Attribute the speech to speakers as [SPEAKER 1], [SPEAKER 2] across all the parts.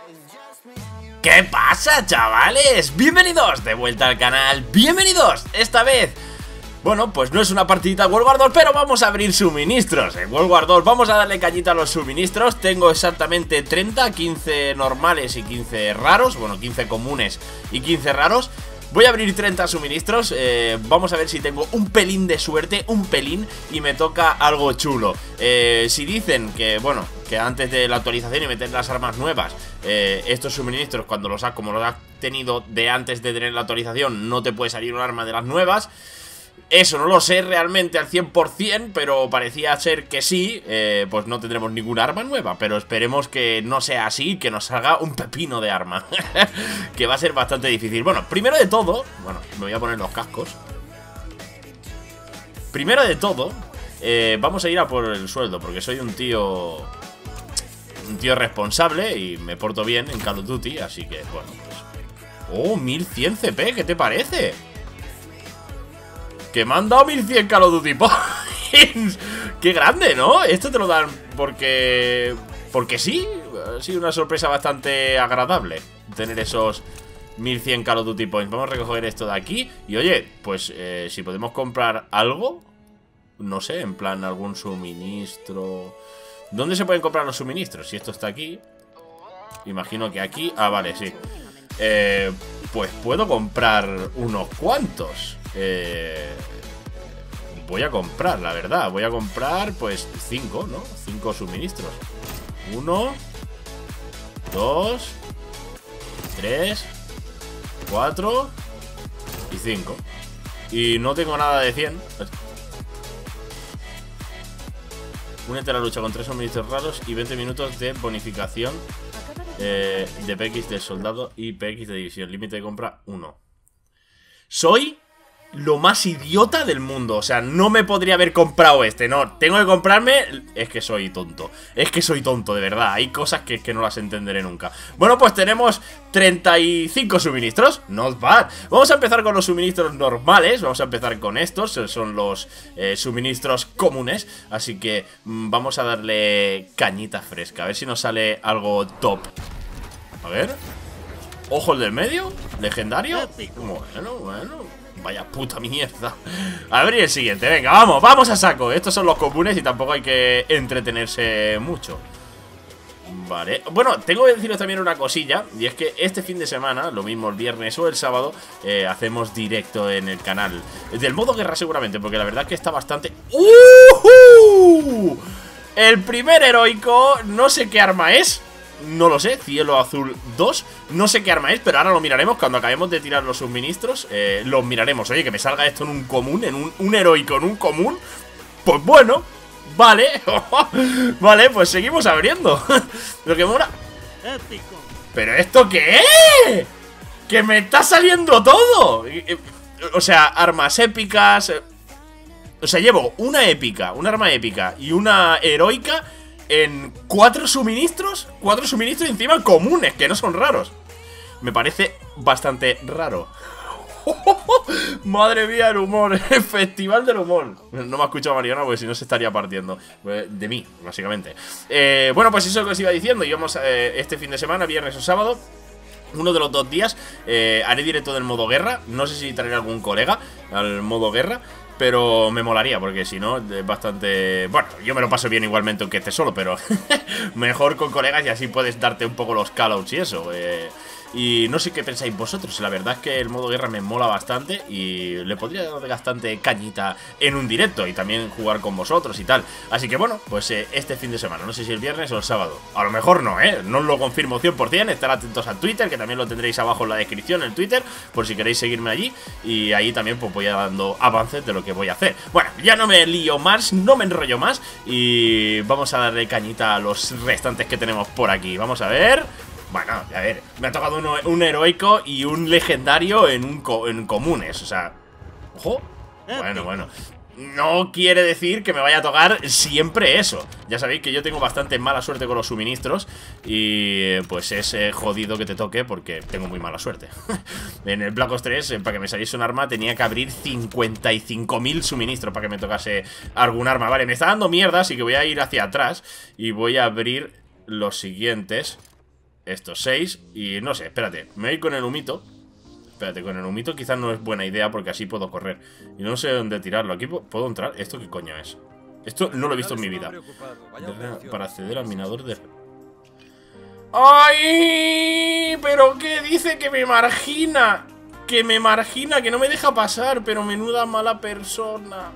[SPEAKER 1] ¿Qué pasa, chavales? Bienvenidos de vuelta al canal, bienvenidos esta vez. Bueno, pues no es una partidita de World War 2, pero vamos a abrir suministros. En World War 2 vamos a darle cañita a los suministros. Tengo exactamente 30, 15 normales y 15 raros. Bueno, 15 comunes y 15 raros. Voy a abrir 30 suministros, vamos a ver si tengo un pelín de suerte, un pelín, y me toca algo chulo. Si dicen que, bueno, que antes de la actualización y meter las armas nuevas, estos suministros cuando los has, como los has tenido de antes de tener la actualización, no te puede salir un arma de las nuevas. Eso no lo sé realmente al 100%, pero parecía ser que sí. Pues no tendremos ninguna arma nueva, pero esperemos que no sea así, que nos salga un pepino de arma. Que va a ser bastante difícil. Bueno, primero de todo, bueno, me voy a poner los cascos. Primero de todo, vamos a ir a por el sueldo, porque soy un tío responsable y me porto bien en Call of Duty, así que, bueno, pues... ¡Oh, 1100 CP! ¿Qué te parece? Que me han dado 1100 Call of Duty Points. ¡Qué grande!, ¿no? Esto te lo dan porque sí. Ha sido una sorpresa bastante agradable tener esos 1100 Call of Duty Points. Vamos a recoger esto de aquí. Y oye, pues si podemos comprar algo, no sé, en plan algún suministro. ¿Dónde se pueden comprar los suministros? Si esto está aquí, imagino que aquí. Ah, vale, sí. Pues puedo comprar unos cuantos. Voy a comprar, la verdad. Voy a comprar, pues, 5, ¿no? 5 suministros. 1, 2, 3, 4 y 5. Y no tengo nada de 100. Únete a la lucha con 3 suministros raros y 20 minutos de bonificación de PX de soldado y PX de división. Límite de compra 1. Soy lo más idiota del mundo. O sea, no me podría haber comprado este. No, tengo que comprarme. Es que soy tonto. Es que soy tonto, de verdad. Hay cosas que no las entenderé nunca. Bueno, pues tenemos 35 suministros. Not bad. Vamos a empezar con los suministros normales. Vamos a empezar con estos. Son los suministros comunes. Así que vamos a darle cañita fresca. A ver si nos sale algo top. A ver. Ojo el del medio. Legendario. Bueno. Vaya puta mierda. A ver el siguiente, venga, vamos a saco. Estos son los comunes y tampoco hay que entretenerse mucho. Vale, bueno, tengo que deciros también una cosilla. Y es que este fin de semana, lo mismo el viernes o el sábado, hacemos directo en el canal del modo guerra seguramente, porque la verdad es que está bastante... El primer heroico, no sé qué arma es. No lo sé, cielo azul 2. No sé qué arma es, pero ahora lo miraremos. Cuando acabemos de tirar los suministros, los miraremos. Oye, que me salga esto en un común, en un heroico en un común. Pues bueno, vale. Vale, pues seguimos abriendo. Lo que mola. ¿Pero esto qué es? ¡Que me está saliendo todo! O sea, armas épicas. O sea, llevo una épica, una arma épica y una heroica en 4 suministros. 4 suministros encima comunes, que no son raros. Me parece bastante raro. Madre mía, el humor. Festival del humor. No me ha escuchado Mariana porque si no se estaría partiendo de mí, básicamente. Bueno, pues eso que os iba diciendo. Íbamos este fin de semana, viernes o sábado, uno de los 2 días, haré directo del modo guerra. No sé si traeré algún colega al modo guerra, pero me molaría, porque si no, es bastante... Bueno, yo me lo paso bien igualmente aunque esté solo, pero mejor con colegas y así puedes darte un poco los callouts y eso. Y no sé qué pensáis vosotros. La verdad es que el modo guerra me mola bastante y le podría dar bastante cañita en un directo y también jugar con vosotros y tal. Así que bueno, pues este fin de semana, no sé si el viernes o el sábado. A lo mejor no, no os lo confirmo 100%. Estar atentos al Twitter, que también lo tendréis abajo en la descripción, el Twitter, por si queréis seguirme allí. Y ahí también pues voy dando avances de lo que voy a hacer. Bueno, ya no me lío más, no me enrollo más y vamos a darle cañita a los restantes que tenemos por aquí. Vamos a ver... Bueno, a ver, me ha tocado un heroico y un legendario en comunes, o sea... ¡Ojo! Bueno. No quiere decir que me vaya a tocar siempre eso. Ya sabéis que yo tengo bastante mala suerte con los suministros y pues es jodido que te toque porque tengo muy mala suerte. En el Black Ops 3, para que me saliese un arma, tenía que abrir 55.000 suministros para que me tocase algún arma. Vale, me está dando mierda, así que voy a ir hacia atrás y voy a abrir los siguientes. estos 6. Y no sé, espérate, me voy con el humito. Espérate, con el humito quizás no es buena idea porque así puedo correr. Y no sé dónde tirarlo. ¿Aquí puedo entrar? ¿Esto qué coño es? Esto no lo he visto en mi vida. Para acceder al minador de... ¡Ay! ¿Pero qué dice? Que me margina. Que me margina, que no me deja pasar. Pero menuda mala persona.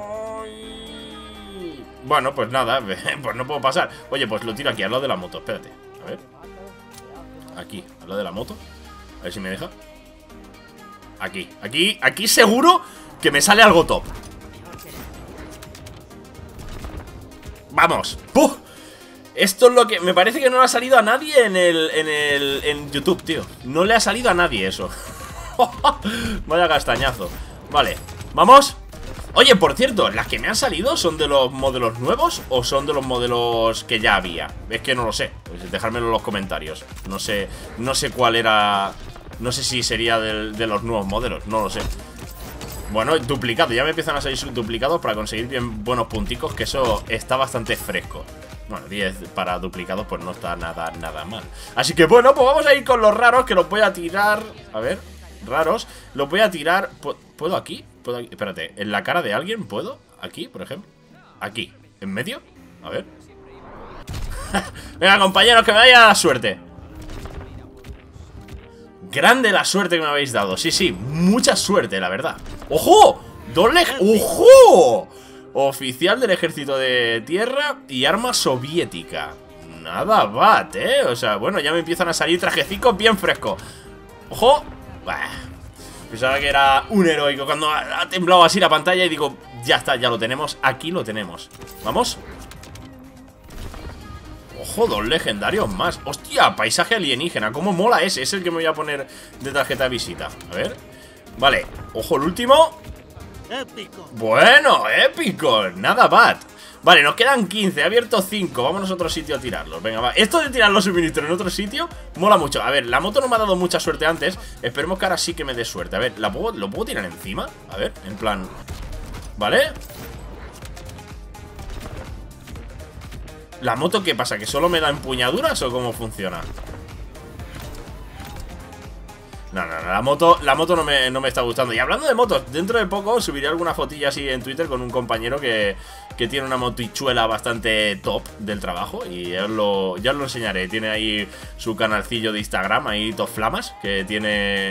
[SPEAKER 1] ¡Ay! Bueno, pues nada, pues no puedo pasar. Oye, pues lo tiro aquí, al lado de la moto. Espérate, a ver. Aquí, al lado de la moto. A ver si me deja. Aquí seguro que me sale algo top. ¡Vamos! ¡Puf! Esto es lo que... Me parece que no le ha salido a nadie en YouTube, tío. No le ha salido a nadie eso. Vaya castañazo. Vale, ¿vamos? Oye, por cierto, ¿las que me han salido son de los modelos nuevos o son de los modelos que ya había? Es que no lo sé, pues dejármelo en los comentarios. No sé cuál era... No sé si sería de los nuevos modelos, no lo sé. Bueno, duplicado, ya me empiezan a salir duplicados para conseguir bien buenos punticos, que eso está bastante fresco. Bueno, 10 para duplicados pues no está nada mal. Así que bueno, pues vamos a ir con los raros, que los voy a tirar. A ver, raros. Los voy a tirar. ¿Puedo aquí? ¿Puedo aquí? Espérate, ¿en la cara de alguien puedo? Aquí, por ejemplo. Aquí, ¿en medio? A ver. Venga, compañeros, que me vaya la suerte. Grande la suerte que me habéis dado. Sí, sí, mucha suerte, la verdad. ¡Ojo! ¡Ojo! Oficial del ejército de tierra y arma soviética. Nada bad, O sea, bueno, ya me empiezan a salir trajecicos bien frescos. ¡Ojo! Bah. Pensaba que era un heroico cuando ha temblado así la pantalla y digo, ya está, ya lo tenemos. Aquí lo tenemos. ¿Vamos? Ojo, 2 legendarios más. Hostia, paisaje alienígena. ¿Cómo mola ese? Es el que me voy a poner de tarjeta de visita. A ver. Vale, ojo, el último. Épico. Bueno, épico. Nada bad. Vale, nos quedan 15. He abierto 5. Vámonos a otro sitio a tirarlos. Venga, va. Esto de tirar los suministros en otro sitio mola mucho. A ver, la moto no me ha dado mucha suerte antes. Esperemos que ahora sí que me dé suerte. A ver, ¿lo puedo tirar encima? A ver, en plan... ¿Vale? ¿La moto qué pasa? ¿Que solo me da empuñaduras o cómo funciona? No, la moto no me está gustando. Y hablando de motos, dentro de poco subiré alguna fotilla así en Twitter con un compañero que tiene una motichuela bastante top del trabajo. Y ya os lo enseñaré. Tiene ahí su canalcillo de Instagram, ahí Top Flamas, que tiene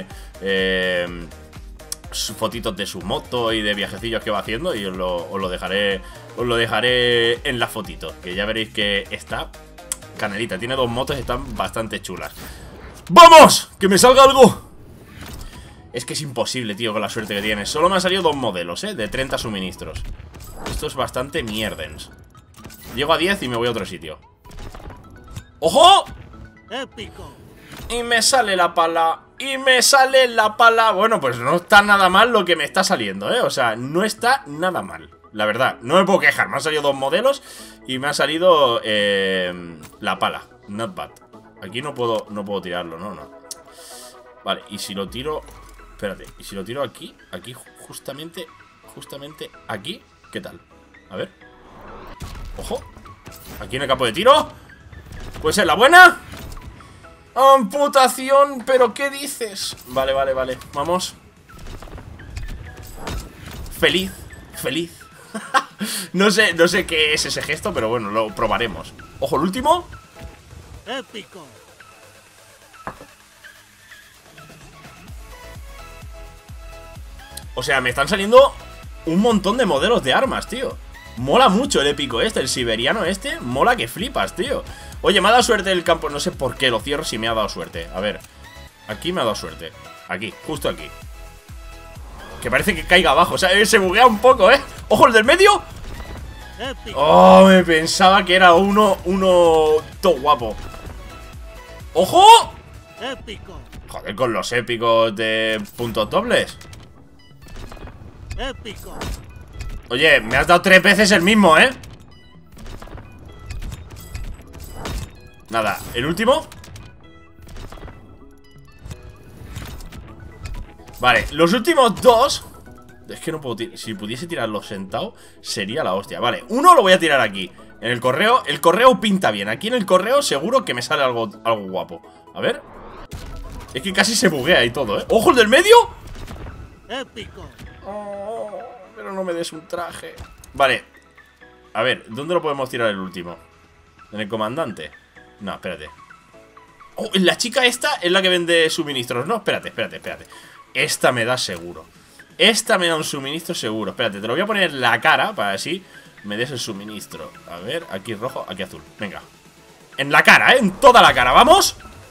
[SPEAKER 1] fotitos de su moto y de viajecillos que va haciendo. Y os lo dejaré en la fotito, que ya veréis que está canelita. Tiene 2 motos y están bastante chulas. ¡Vamos! ¡Que me salga algo! Es que es imposible, tío, con la suerte que tienes. Solo me han salido 2 modelos, de 30 suministros. Esto es bastante mierdens. Llego a 10 y me voy a otro sitio. ¡Ojo! Épico. Y me sale la pala. Y me sale la pala. Bueno, pues no está nada mal lo que me está saliendo, O sea, no está nada mal. La verdad, no me puedo quejar. Me han salido 2 modelos y me ha salido la pala. Not bad. Aquí no puedo tirarlo, no. Vale, y si lo tiro... Espérate, y si lo tiro aquí, justamente aquí, ¿qué tal? A ver. ¡Ojo! Aquí en el campo de tiro. ¿Puede ser la buena? ¡Amputación! ¿Pero qué dices? Vale, vamos. Feliz. No sé qué es ese gesto, pero bueno, lo probaremos. ¡Ojo, el último! Épico. O sea, me están saliendo un montón de modelos de armas, tío. Mola mucho el épico el siberiano mola que flipas, tío. Oye, me ha dado suerte el campo, no sé por qué lo cierro si me ha dado suerte. A ver, aquí me ha dado suerte. Aquí, justo aquí. Que parece que caiga abajo, o sea, se buguea un poco, ¡Ojo, el del medio! Oh, me pensaba que era uno todo guapo. ¡Ojo! Épico. Joder, con los épicos de puntos dobles. Épico. Oye, me has dado 3 veces el mismo, Nada, el último. Vale, los últimos 2. Es que no puedo tirar. Si pudiese tirarlo sentado, sería la hostia. Vale, uno lo voy a tirar aquí. En el correo pinta bien. Aquí en el correo seguro que me sale algo guapo. A ver. Es que casi se buguea y todo, ¿eh? ¡Ojo, el del medio!
[SPEAKER 2] Épico.
[SPEAKER 1] Oh, pero no me des un traje. Vale. A ver, ¿dónde lo podemos tirar el último? ¿En el comandante? No, espérate. Oh, la chica esta es la que vende suministros. No, espérate. Esta me da seguro. Esta me da un suministro seguro. Espérate, te lo voy a poner en la cara para así me des el suministro. A ver, aquí rojo, aquí azul. Venga. En la cara, ¿eh? En toda la cara, ¿vamos?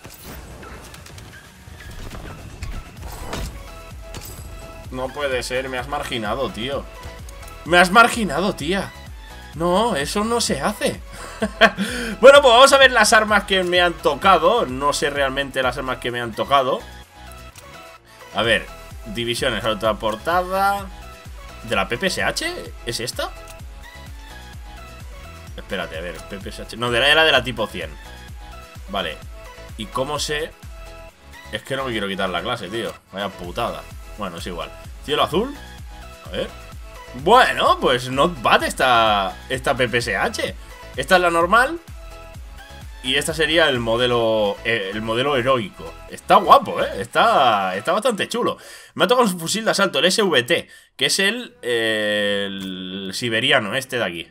[SPEAKER 1] No puede ser, me has marginado, tío. Me has marginado, tía. No, eso no se hace. Bueno, pues vamos a ver las armas que me han tocado. No sé realmente las armas que me han tocado. A ver, divisiones, otra portada. ¿De la PPSH? ¿Es esta? Espérate, a ver, PPSH. No, era de la tipo 100. Vale. ¿Y cómo sé? Es que no me quiero quitar la clase, tío. Vaya putada. Bueno, es igual. Cielo azul. A ver. Bueno, pues not bad esta PPSH. Esta es la normal. Y esta sería el modelo heroico. Está guapo, ¿eh? Está bastante chulo. Me ha tocado un fusil de asalto, el SVT, que es el siberiano, este de aquí.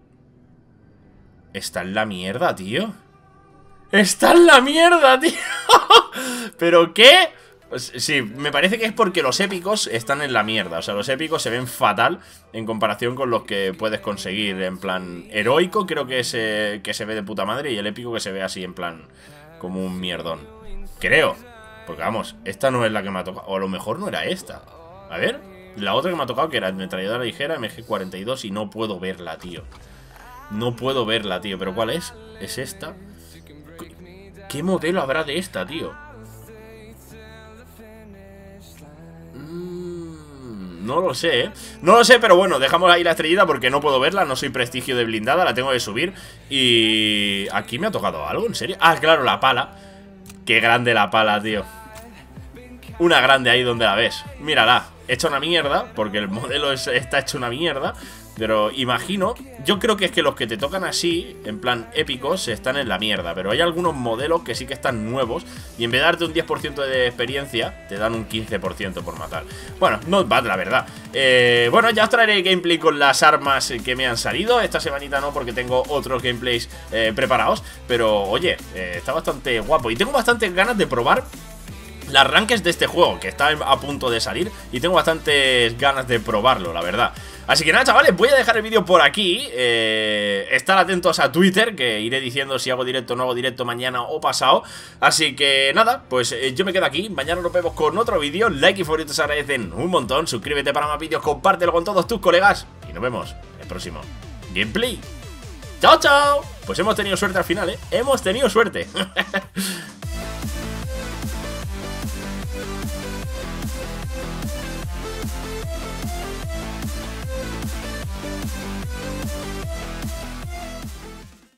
[SPEAKER 1] Está en la mierda, tío. Está en la mierda, tío. ¿Pero qué? Pues sí, me parece que es porque los épicos están en la mierda. O sea, los épicos se ven fatal en comparación con los que puedes conseguir. En plan, heroico creo que se ve de puta madre. Y el épico que se ve así en plan como un mierdón. Creo. Porque vamos, esta no es la que me ha tocado. O a lo mejor no era esta. A ver, la otra que me ha tocado, que era ametralladora ligera MG42. Y no puedo verla, tío. No puedo verla, tío. ¿Pero cuál es? ¿Es esta? ¿Qué modelo habrá de esta, tío? No lo sé, ¿eh? No lo sé, pero bueno, dejamos ahí la estrellita porque no puedo verla. No soy prestigio de blindada, la tengo que subir. Y... ¿aquí me ha tocado algo? ¿En serio? Ah, claro, la pala. Qué grande la pala, tío. Una grande ahí donde la ves. Mírala, hecha una mierda, porque el modelo está hecho una mierda. Pero imagino, yo creo que es que los que te tocan así, en plan épicos, están en la mierda. Pero hay algunos modelos que sí que están nuevos y en vez de darte un 10% de experiencia, te dan un 15% por matar. Bueno, not bad, la verdad. Bueno, ya os traeré gameplay con las armas que me han salido. Esta semanita no, porque tengo otros gameplays preparados. Pero, oye, está bastante guapo. Y tengo bastantes ganas de probar las rankings de este juego, que está a punto de salir. Y tengo bastantes ganas de probarlo, la verdad. Así que nada, chavales, voy a dejar el vídeo por aquí. Estar atentos a Twitter, que iré diciendo si hago directo o no hago directo mañana o pasado. Así que nada, pues yo me quedo aquí. Mañana nos vemos con otro vídeo. Like y favoritos se agradecen un montón. Suscríbete para más vídeos, compártelo con todos tus colegas. Y nos vemos en el próximo gameplay. ¡Chao, chao! Pues hemos tenido suerte al final, ¿eh? Hemos tenido suerte.